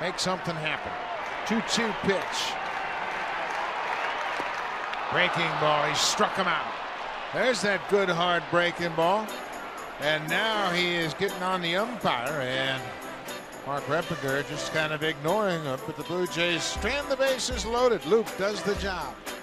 make something happen. 2-2 pitch. Breaking ball. He struck him out. There's that good hard breaking ball. And now he is getting on the umpire, and Mark Reppinger just kind of ignoring him. But the Blue Jays strand the bases loaded. Loup does the job.